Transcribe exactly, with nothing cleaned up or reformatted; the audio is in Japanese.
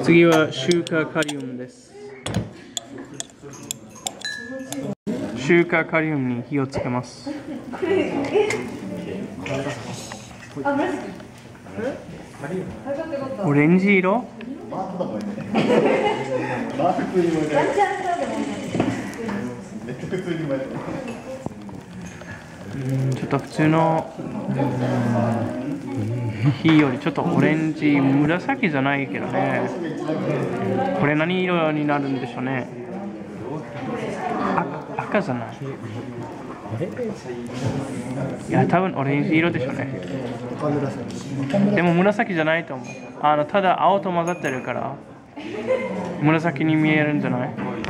次はシューカカリウムです。シューカカリウムに火をつけます。オレンジ色？うんちょっと普通の火よりちょっとオレンジ、紫じゃないけどね。これ何色になるんでしょうね。あ赤じゃない。いや、多分オレンジ色でしょうね。でも紫じゃないと思う。あのただ青と混ざってるから紫に見えるんじゃない？